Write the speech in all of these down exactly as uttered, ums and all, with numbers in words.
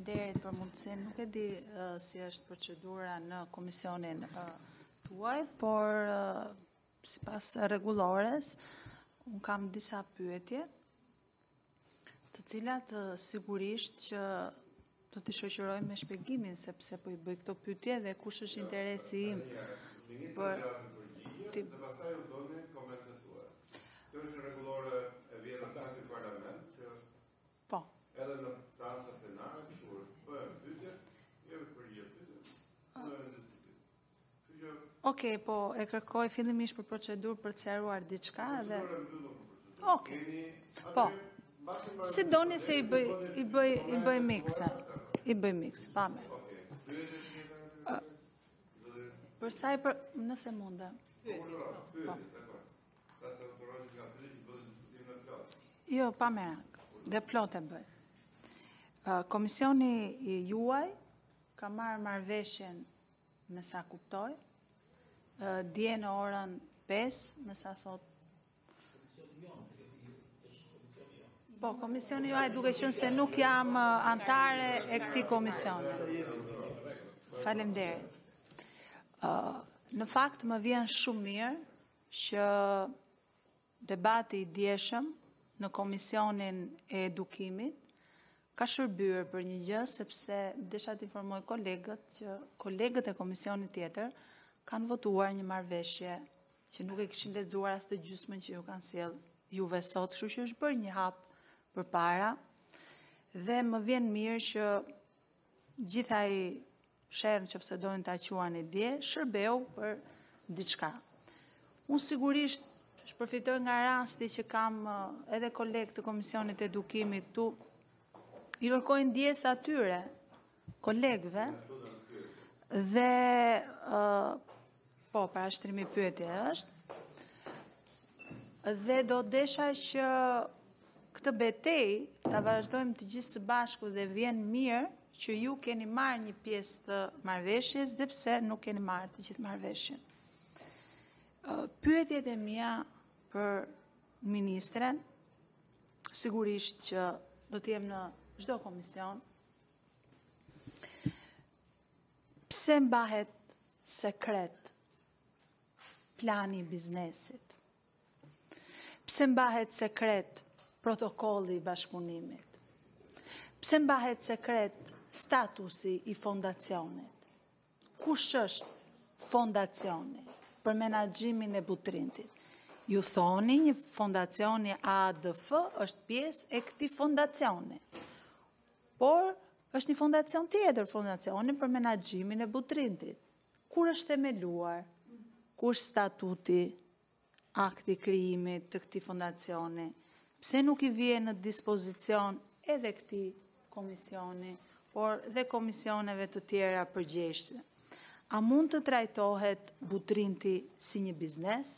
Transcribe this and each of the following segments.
Faleminderit për mundësinë. Nuk e di uh, si është procedura në komisionin uh, tuaj, por uh, sipas rregullores, un kam disa pyetje, të cilat uh, sigurisht që do t'i shoqëroj me shpjegimin sepse po i bëj këto pyetje dhe kush është interesi im për ti... dhe pastaj u doni komentet tuaja. Kjo është rregullore e vjetër në parlament që po. Edhe në stanca plenare, kështu është, bëhen pyetje, jemi për një pyetje, bëhen diskutim. Kështu që Okej, po e kërkoj fillimisht për procedurë për të sqaruar diçka dhe Okej. Po. Si doni se i bëj i bëj i bëj miksa. I bëj miks, pa me. Për sa i për nëse mundem. Po. Jo, pa merak. Dhe plot e bëj. Komisioni i juaj ka marrë marrëveshjen me sa kuptoj, dje në orën pesë, me sa thot. Po, komisioni juaj duke qenë se nuk jam antare e këtij komisioni. Faleminderit. Në fakt më vjen shumë mirë që debati i djeshëm në komisionin e edukimit ka shërbyer për një gjë, sepse desha të informoj kolegët që kolegët e komisionit tjetër kanë votuar një marrëveshje që nuk e kishin lexuar as të gjysmën që ju kanë sjell juve sot, kështu që është bërë një hap përpara dhe më vjen mirë që gjitha i sherrën që pse donin ta quani dje, shërbeu për diçka. Unë sigurisht shpërfitoj nga rasti që kam edhe kolegë të Komisionit të Edukimit tu, i kërkojnë ndjes atyre, kolegëve, dhe, uh, po, parashtrimi pyetje është, dhe do desha që këtë betej ta vazhdojmë të gjithë së bashku dhe vjen mirë që ju keni marrë një pjesë të marrëveshjes dhe pse nuk keni marrë të gjithë marrëveshjen. Uh, pyetjet e mia për ministren, sigurisht që do të jem në çdo komision. Pse mbahet sekret plani i biznesit? Pse mbahet sekret protokolli i bashkëpunimit? Pse mbahet sekret statusi i fondacionit? Kush është fondacioni për menaxhimin e Butrintit? Ju thoni një fondacioni A D F është pjesë e këtij fondacioni. Por është një fondacion tjetër, fondacioni për menaxhimin e Butrintit. Kur është themeluar? Ku është statuti, akti i krijimit të këtij fondacioni? Pse nuk i vjen në dispozicion edhe këtij komisioni, por dhe komisioneve të tjera përgjegjëse? A mund të trajtohet Butrinti si një biznes?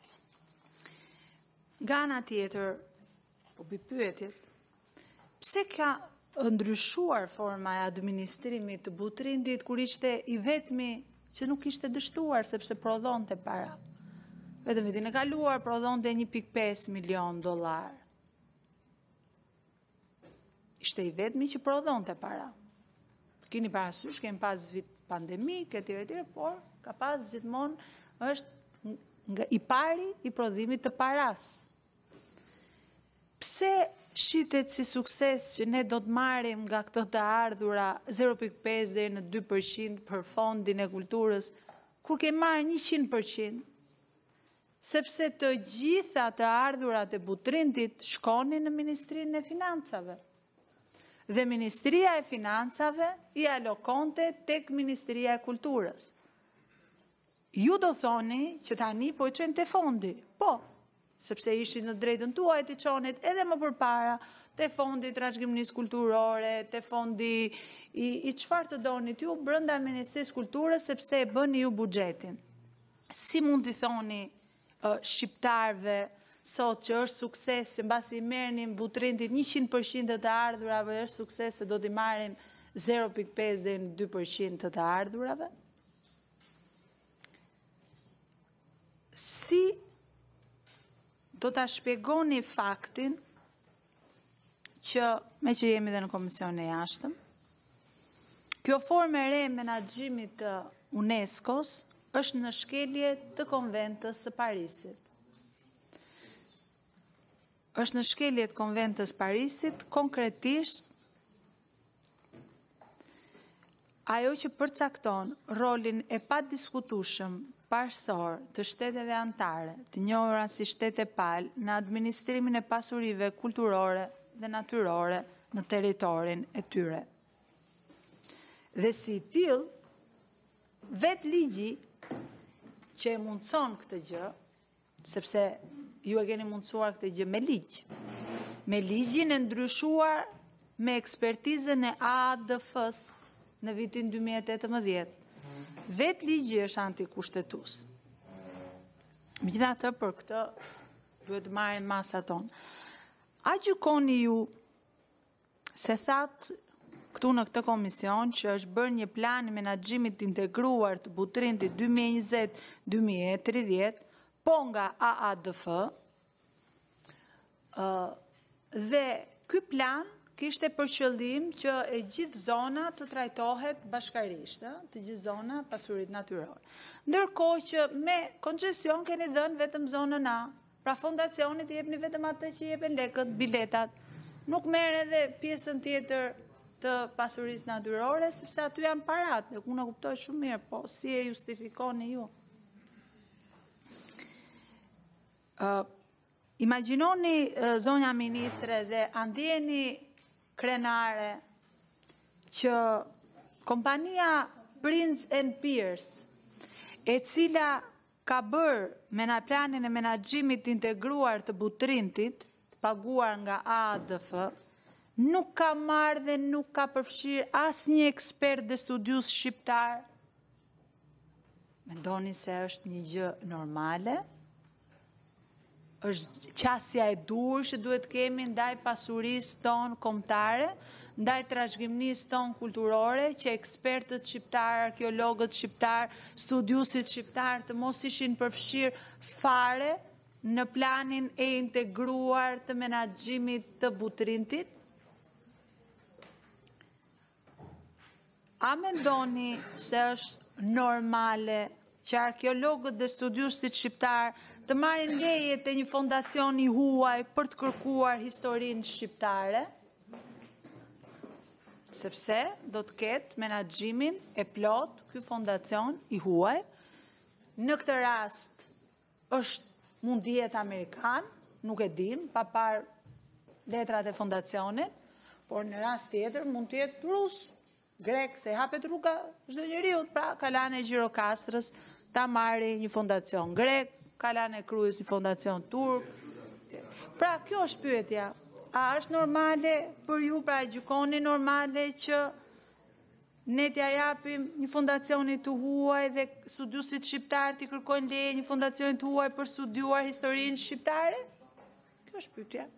Nga ana tjetër, po bëj pyetjet, pse ka ndryshuar forma e administrimit të Butrintit kur ishte i vetmi që nuk ishte dështuar sepse prodhonte para? Vetëm vitin e kaluar prodhonte një pikë pesë milion dollar. Ishte i vetmi që prodhonte para. Keni parasysh, kemi pas vit pandemik, etj, etj, por ka pas gjithmonë është nga i pari i prodhimit të paras. Pse shitet si sukses që ne do të marrim nga këto të ardhura zero pikë pesë deri në dy përqind për fondin e kulturës, kur ke marrë njëqind përqind? Sepse të gjitha të ardhurat e Butrintit shkonin në Ministrinë e Financave. Dhe Ministria e Financave i alokonte tek Ministria e Kulturës. Ju do thoni që tani po i çojnë te fondi. Po, sepse ishin në drejtën tuaj të çonit edhe më përpara te fondi i trashëgimisë kulturore, te fondi i, i çfarë të donit ju brenda Ministrisë Kulturës, sepse e bëni ju buxhetin. Si mund t'i thoni uh, shqiptarëve sot që është sukses që mbasi i merrnin Butrintit njëqind përqind të të ardhurave, është sukses se do t'i marrim zero pikë pesë deri në dy përqind të të ardhurave? Si do ta shpjegoni faktin që me që jemi dhe në komision e jashtëm, Kjo formë e re menaxhimit të UNESCO-s është në shkelje të Konventës së Parisit. Është në shkelje të Konventës së Parisit, konkretisht ajo që përcakton rolin e padiskutueshëm parësor të shteteve anëtare, të njohura si shtete palë, në administrimin e pasurive kulturore dhe natyrore në territorin e tyre. Dhe si tillë, vetë ligji që e mundson këtë gjë, sepse ju e keni mundësuar këtë gjë me ligj, me ligjin e ndryshuar me ekspertizën e A D F-s në vitin dy mijë e tetëmbëdhjetë. Vetë ligji është antikushtetues. Megjithatë, për këtë duhet të marrim masat tonë. A gjykoni ju se thatë këtu në këtë komision që është bërë një plan i menaxhimit integruar të butrintit dy mijë e njëzet - dy mijë e tridhjetë, po nga A A D F, uh, dhe ky plan kishte për qëllim që e gjithë zona të trajtohet bashkarisht, të gjithë zona pasurit natyrore. Ndërkohë që me koncesion keni dhënë vetëm zonën A, pra fondacionit jepni vetëm atë që jepen lekët, biletat, nuk merr edhe pjesën tjetër të pasurisë natyrore, sepse aty janë parat, dhe unë e kuptoj shumë mirë, po si e justifikoni ju? Uh, Imagjinoni, uh, zonja ministre, dhe andjeni krenare që kompania Prince and Pierce, e cila ka bërë mena planin e menaxhimit integruar të butrintit, të paguar nga A A D F, nuk ka marrë dhe nuk ka përfshirë asnjë ekspert dhe studius shqiptar. Mendoni se është një gjë normale? Është qasja e dur që duhet kemi ndaj pasurisë tonë kombëtare, ndaj trashëgimisë tonë kulturore, që ekspertët shqiptar, arkeologët shqiptar, studiusit shqiptar të mos ishin përfshirë fare në planin e integruar të menaxhimit të butrintit? A mendoni se është normale që arkeologët dhe studiusit shqiptar të marrin leje te një fondacion i huaj për të kërkuar historinë shqiptare? Sepse do të ketë menaxhimin e plot ky fondacion i huaj. Në këtë rast është mund të jetë amerikan, nuk e dim, pa parë letrat e fondacionit, por në rast tjetër mund të jetë rus, grek, se hapet rruga çdo njeriu, pra Kalane Gjirokastrës ta marri një fondacion grek, Kalane Krujës një fondacion turk. Pra, kjo është pyetja. A është normale për ju, pra gjykoni normale që ne t'ja japim një fondacioni të huaj dhe studiusit shqiptar t'i kërkojnë leje një fondacioni të huaj për studiuar historinë shqiptare? Kjo është pyetja.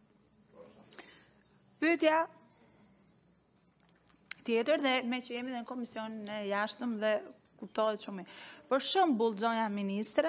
Pyetja tjetër, dhe me që jemi dhe në komisionin e jashtëm dhe kuptohet shumë. Për shembull, zonja ministre,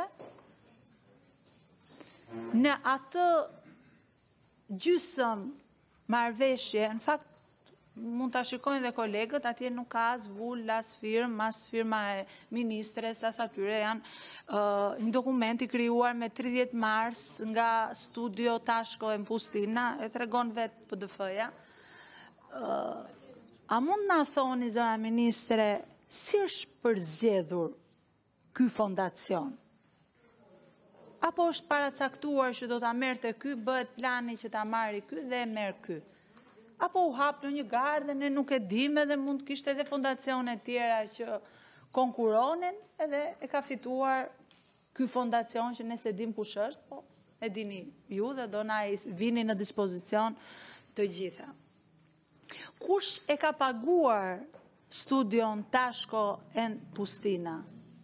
në atë gjysëm marrëveshje, në fakt mund ta shikojnë dhe kolegët, atje nuk ka as vull, as firmë, as firma e ministres, as atyre janë uh, një dokument i krijuar me tridhjetë mars nga Studio Tashko e Pustina, e tregon vetë P D F-ja. Uh, a mund na thoni, zonja ministre, si është përzgjedhur ky fondacion? Apo është paracaktuar që do ta merrte ky, bëhet plani që ta marri ky dhe e merr ky? Apo u hap në një garë dhe ne nuk e dim, edhe mund të kishte edhe fondacione tjera që konkuronin, edhe e ka fituar ky fondacion që ne se dim kush është, po e dini ju dhe do na i vini në dispozicion të gjitha. Kush e ka paguar studion Tashko and Pustina?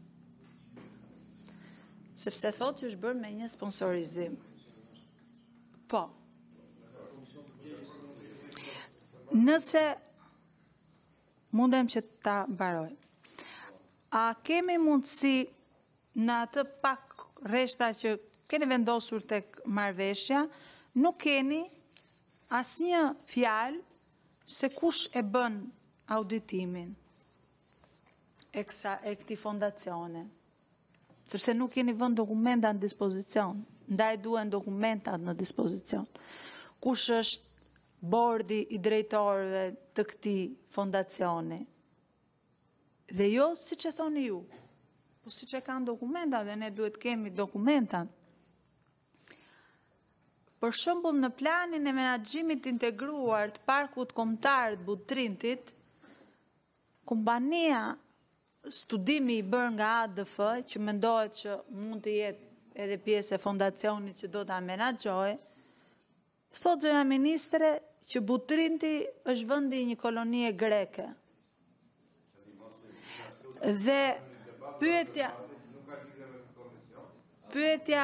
Sepse thot që është bërë me një sponsorizim. Po. Nëse mundem që ta mbaroj, a kemi mundësi në atë pak rreshta që keni vendosur tek marrëveshja, nuk keni asnjë fjalë se kush e bën auditimin, e, kësa, e këti fondacione, sepse nuk keni vënë dokumenta në dispozicion, ndaj duen dokumentat në dispozicion. Kush është bordi i drejtorëve të këti fondacioni? Dhe jo si që thoni ju, po si që kanë dokumenta dhe ne duhet kemi dokumenta. Për shembull në planin e menaxhimit integruar të parkut kombëtar të Butrintit, kompania studimi i bërë nga A D F, që mendohet që mund të jetë edhe pjesë e fondacionit që do ta menaxhojë, thotë zëra ministre që Butrinti është vendi i një kolonie greke. Dhe pyetja pyetja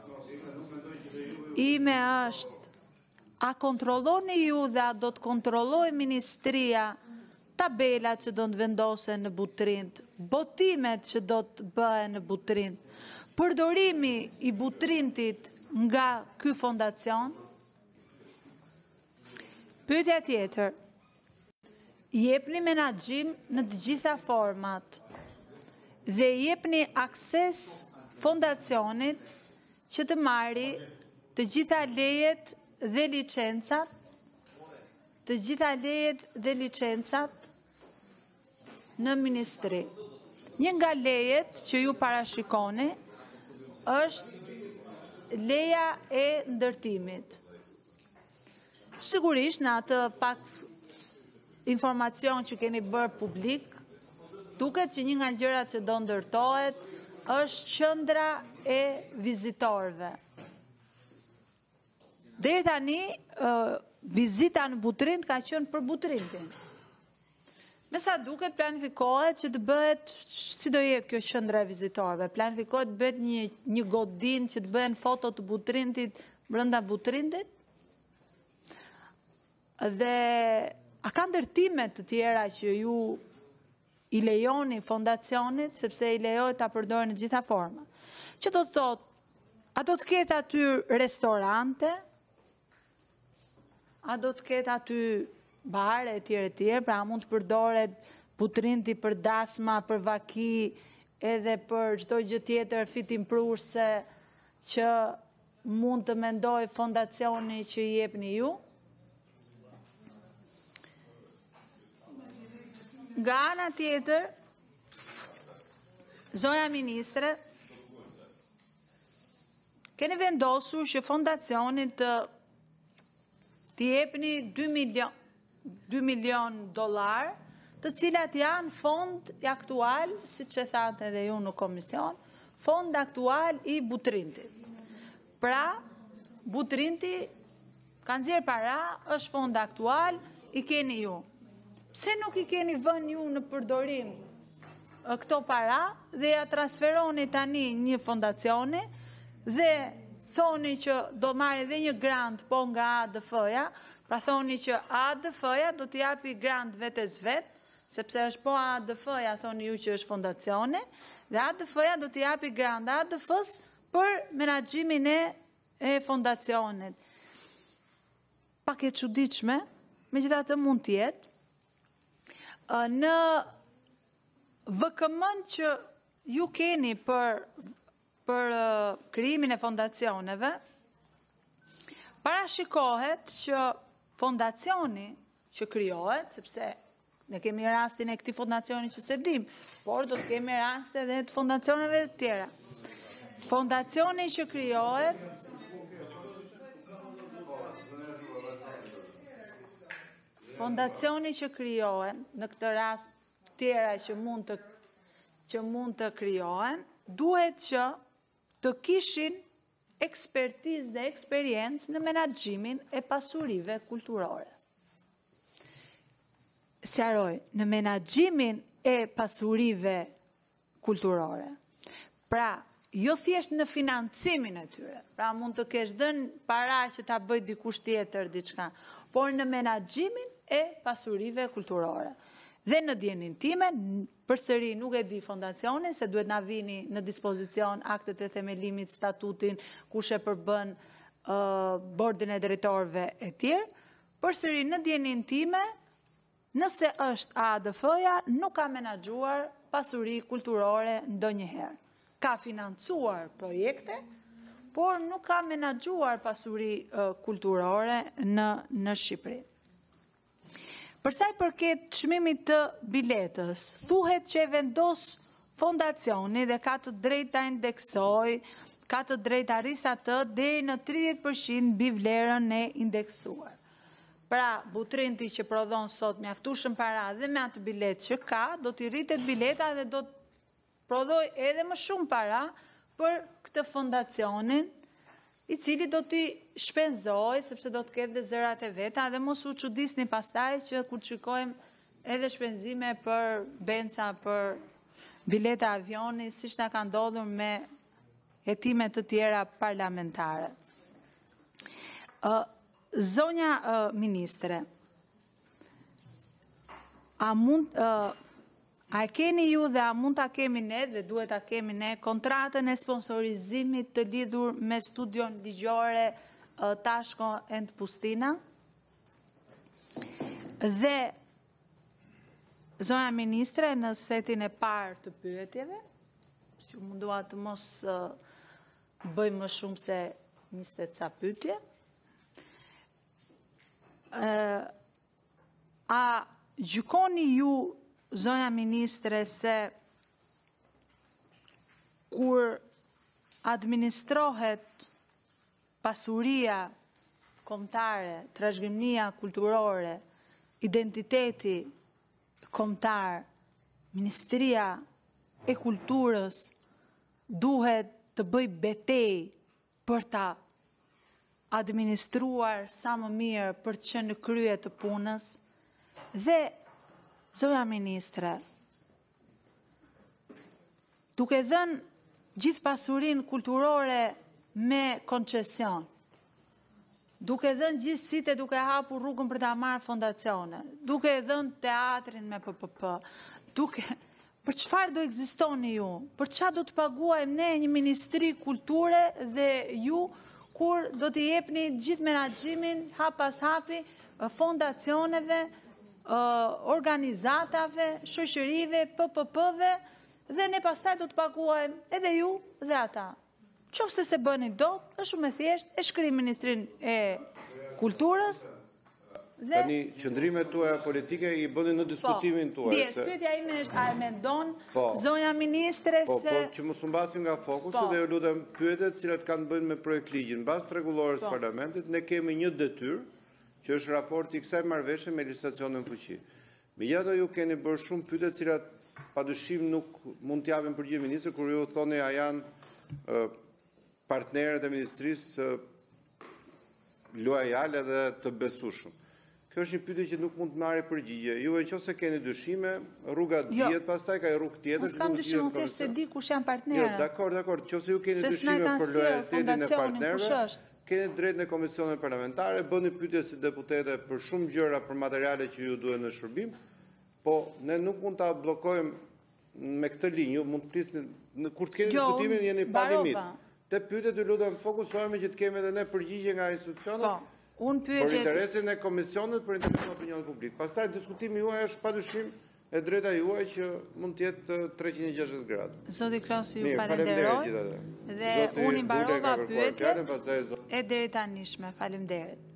ime është, a kontrolloni ju dhe a do të kontrolloj ministria tabelat që do të vendosen në Butrint, botimet që do të bëhen në Butrint, përdorimi i Butrintit nga ky fondacion? Pyetja tjetër, jepni menaxhim në të gjitha format dhe jepni akses fondacionit që të marri të gjitha lejet dhe licencat, të gjitha lejet dhe licencat në ministri. Një nga lejet që ju parashikoni është leja e ndërtimit. Sigurisht në atë pak informacion që keni bërë publik, duket që një nga gjërat që do ndërtohet është qendra e vizitorëve. Deri tani, uh, vizita në Butrint ka qenë për Butrintin. Me sa duket planifikohet që të bëhet, si do jetë kjo qendra e vizitorëve, planifikohet të bëhet një, një godin që të bëhen foto të Butrintit brenda Butrintit, dhe a ka ndërtime të tjera që ju i lejoni fondacionit, sepse i lejojë ta përdorë në gjitha forma. Që do të thotë, a do të ketë aty restorante, a do të ketë aty bare e tjere tjere, pra mund të përdoret Butrinti për dasma, për vaki, edhe për çdo gjë tjetër fitimprurse që mund të mendoj fondacioni që i jepni ju? Nga ana tjetër, zonja ministre, keni vendosur që fondacionit të t'i jepni dy milion, dy milion dollar, të cilat janë fond i aktual, si që thatë edhe ju në komision, fond aktual i Butrintit. Pra, Butrinti kanë nxjerrë para, është fond aktual, i keni ju. Pse nuk i keni vënë ju në përdorim këto para dhe ja transferoni tani një fondacioni dhe thoni që do marrë edhe një grant po nga A D F-ja, pra thoni që A D F-ja do t'i japi grant vetes vet, sepse është po A D F-ja, thoni ju që është fondacioni, dhe A D F-ja do t'i japi grant A D F-s për menaxhimin e, e fondacionit. Pak e çuditshme, megjithatë mund të jetë, në V K M-n që ju keni për, për uh, krijimin e fondacioneve, parashikohet që fondacioni që krijohet, sepse ne kemi rastin e këtij fondacioni që se dim, por do të kemi raste edhe të fondacioneve të tjera. Fondacioni që krijohet Fondacioni që krijohen, në këtë rast tjera që mund të, që mund të krijohen, duhet që të kishin ekspertizë dhe eksperiencë në menaxhimin e pasurive kulturore. Sqaroj, në menaxhimin e pasurive kulturore. Pra, jo thjesht në financimin e tyre, pra mund të kesh dhënë para që ta bëj dikush tjetër diçka, por në menaxhimin e pasurive kulturore. Dhe në dijenin time, përsëri nuk e di fondacionin, se duhet na vini në dispozicion aktet e themelimit, statutin, kush e përbën uh, bordin e drejtorëve e tjerë, përsëri në dijenin time, nëse është A D F-ja, nuk ka menaxhuar pasuri kulturore ndonjëherë. Ka financuar projekte, por nuk ka menaxhuar pasuri uh, kulturore në, në Shqipëri. Për sa i përket çmimit të biletës, thuhet që e vendos fondacioni dhe ka të drejtë ta indeksoj, ka të drejtë ta arrisë atë deri në tridhjetë përqind mbi vlerën e indeksuar. Pra, butrinti që prodhon sot mjaftueshëm para dhe me atë bilet që ka, do t'i rritet bileta dhe do të prodhoj edhe më shumë para për këtë fondacionin, i cili do t'i shpenzoj, sepse do të ketë dhe zërat e veta, dhe mos u çudisni pastaj që kur shikojmë edhe shpenzime për benca, për bileta avioni, siç na ka ndodhur me hetime të tjera parlamentare. Uh, Zonja uh, Ministre, a mund... Uh, A e keni ju dhe a mund ta kemi ne dhe duhet ta kemi ne kontratën e sponsorizimit të lidhur me studion ligjore uh, Tashko and Pustina? Dhe zonja Ministre, në setin e parë të pyetjeve, që mundua të mos uh, bëjmë më shumë se njëzet ca pyetje, uh, a gjykoni ju, zonja Ministre, se kur administrohet pasuria kombëtare, trashëgimia kulturore, identiteti kombëtar, Ministria e Kulturës duhet të bëj betejë për ta administruar sa më mirë, për të qenë në krye të punës, dhe zonja Ministre, duke dhënë gjithë pasurinë kulturore me koncesion, duke dhënë gjithë site, duke hapur rrugën për ta marrë fondacione, duke dhënë teatrin me P P P, duke... Për çfarë do ekzistoni ju? Për çfarë do të paguajmë ne një Ministri Kulture dhe ju kur do t'i jepni gjithë menaxhimin hap pas hapi fondacioneve, Uh, organizatave, shoqërive, P P P-ve, dhe ne pastaj do të paguajmë edhe ju dhe ata. Qofse se bëni dot, është shumë e thjeshtë, e shkrim Ministrinë e Kulturës. Dhe... Tani, qëndrimet tuaja politike i bëni në diskutimin tuaj. Po, se... pyetja ime është, a e mendon po, zonja Ministre po, se... Po, që mos u mbasim nga fokusi po, dhe ju lutem pyetet cilat kanë bënë me projekt ligjin. Mbas rregullores po, parlamentit, ne kemi një detyrë, që është raporti i kësaj marrëveshje me legislacionin fuqi. Megjithatë ju keni bërë shumë pyetje të cilat padyshim nuk mund të japin përgjigje ministri, kur ju thoni a janë uh, partnerët e ministrisë uh, lojalë dhe të besueshëm. Kjo është një pyetje që nuk mund të marrë përgjigje. Ju nëse keni dyshime, rruga dihet, jo, pastaj ka rrugë tjetër. Mos kam dyshim, thjesht se di kush janë partnerët. Jo, dakor, dakor. Nëse ju keni dyshime për lojalitetin e partnerëve, keni drejt në komisionet parlamentare, bëni pyetje si deputete për shumë gjëra, për materiale që ju duhen në shërbim, po ne nuk mund ta bllokojmë me këtë linjë, ju mund të flisni kur të keni jo, diskutimin jeni pa limit. Te pyetjet ju lutem fokusohemi që të kemi edhe ne përgjigje nga institucionet. Po, un pyetjet për interesin e komisionit, për interesin e opinionit publik. Pastaj diskutimi juaj është padyshim e drejta juaj që mund të jetë treqind e gjashtëdhjetë gradë. Zoti Klosi ju falenderoj dhe unë i mbarova pyetjet e deri tanishme. Faleminderit.